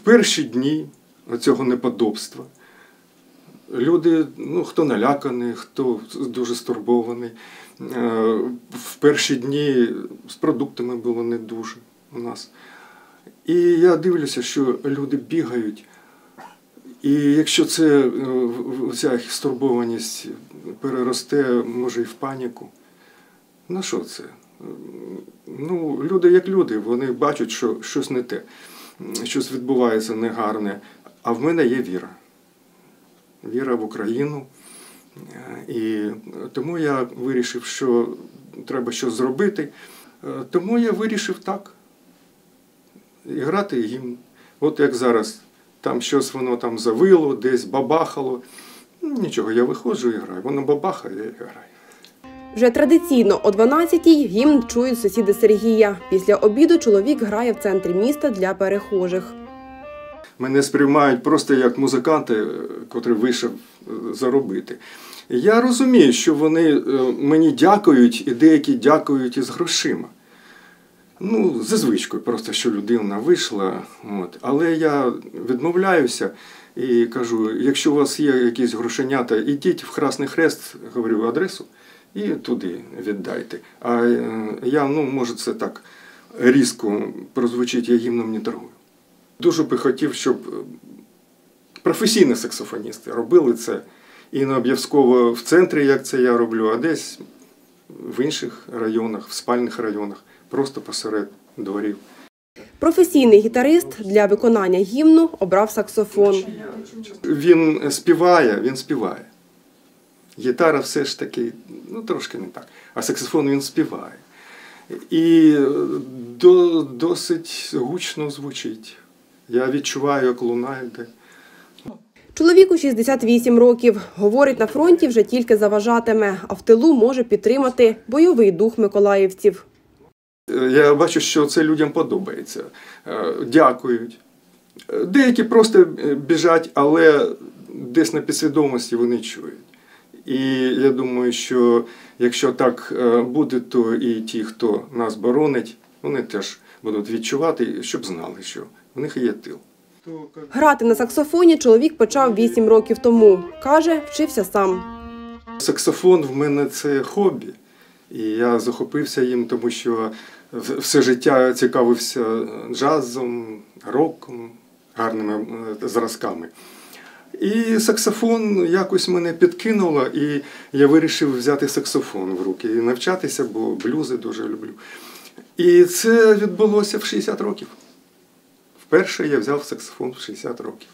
перші дні цього неподобства люди, хто наляканий, хто дуже стурбований, в перші дні з продуктами було не дуже у нас. І я дивлюся, що люди бігають. І якщо ця їх стурбованість переросте, може, і в паніку, на що це? Люди як люди, вони бачать, що щось не те, щось відбувається негарне, а в мене є віра. Віра в Україну. І тому я вирішив, що треба щось зробити. Тому я вирішив так, грати гімн. От як зараз, там щось воно там завило, десь бабахало. Нічого, я виходжу і граю. Воно бабахає, я і граю. Вже традиційно о 12-й гімн чують сусіди Сергія. Після обіду чоловік грає в центрі міста для перехожих. Мене сприймають просто як музиканта, котрий вийшов заробити. Я розумію, що вони мені дякують, і деякі дякують із грошима. За звичкою, просто що людина вийшла. Але я відмовляюся і кажу, якщо у вас є якісь грошенята, ідіть в Красний Хрест, говорю адресу, і туди віддайте. А я, може це так різко прозвучить, я гімном не торгую. Дуже би хотів, щоб професійні саксофоністи робили це. І не обов'язково в центрі, як це я роблю, а десь в інших районах, в спальних районах, просто посеред дворів. Професійний гітарист для виконання гімну обрав саксофон. Він співає. Гітара все ж таки, трошки не так, а саксофон він співає. І досить гучно звучить. Я відчуваю, як луна йде. Чоловіку 68 років. Говорить, на фронті вже тільки заважатиме, а в тилу може підтримати бойовий дух миколаївців. Я бачу, що це людям подобається. Дякують. Деякі просто біжать, але десь на підсвідомості вони чують. І я думаю, що якщо так буде, то і ті, хто нас боронить, вони теж будуть відчувати, щоб знали, що в них є тил. Грати на саксофоні чоловік почав 8 років тому. Каже, вчився сам. Саксофон в мене – це хобі. І я захопився їм, тому що все життя цікавився джазом, роком, гарними зразками. І саксофон якось мене підкинуло, і я вирішив взяти саксофон в руки і навчатися, бо блюзи дуже люблю. І це відбулося в 60 років. Вперше я взяв саксофон в 60 років.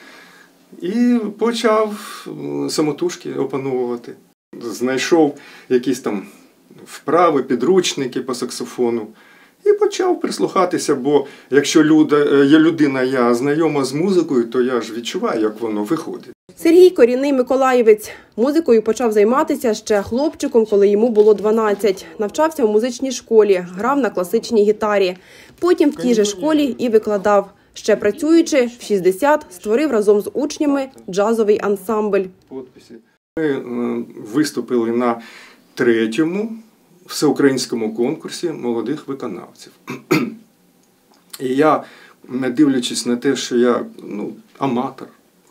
І почав самотужки опановувати. Знайшов якісь там вправи, підручники по саксофону. І почав прислухатися, бо якщо є людина, я знайома з музикою, то я ж відчуваю, як воно виходить. Сергій – корінний миколаївець. Музикою почав займатися ще хлопчиком, коли йому було 12. Навчався в музичній школі, грав на класичній гітарі. Потім в тій же школі і викладав. Ще працюючи, в 60 створив разом з учнями джазовий ансамбль. Ми виступили на 3-му всеукраїнському конкурсі молодих виконавців. І я, не дивлячись на те, що я аматор,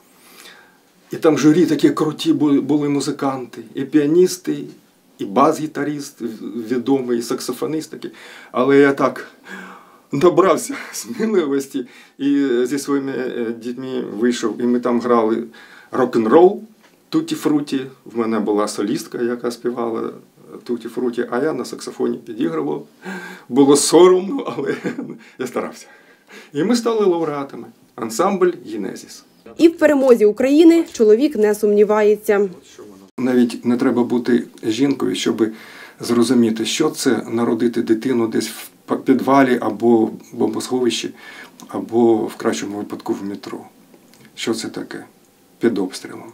і там журі такі круті були музиканти, і піаністи, і бас-гітарист відомий, і саксофонист такий. Але я так набрався сміливості і зі своїми дітьми вийшов, і ми там грали рок-н-рол, туті-фруті. В мене була солістка, яка співала туті-фруті, а я на саксофоні підігрував. Було соромно, але я старався. І ми стали лауреатами. Ансамбль «Генезіс». І в перемозі України чоловік не сумнівається. Навіть не треба бути жінкою, щоб зрозуміти, що це народити дитину десь в підвалі або в бомбосховищі, або в кращому випадку в метро. Що це таке? Під обстрілом.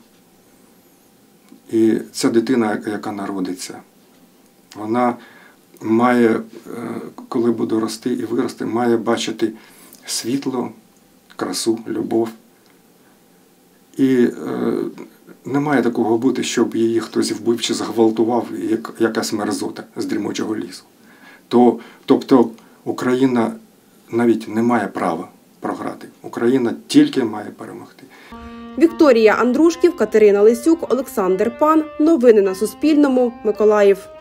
І ця дитина, яка народиться, вона має, коли буде рости і вирости, має бачити світло, красу, любов. І не має такого бути, щоб її хтось вбив чи зґвалтував, як якась мерзота з дрімучого лісу. Тобто Україна навіть не має права програти. Україна тільки має перемогти. Вікторія Андрушків, Катерина Лисюк, Олександр Пан. Новини на Суспільному. Миколаїв.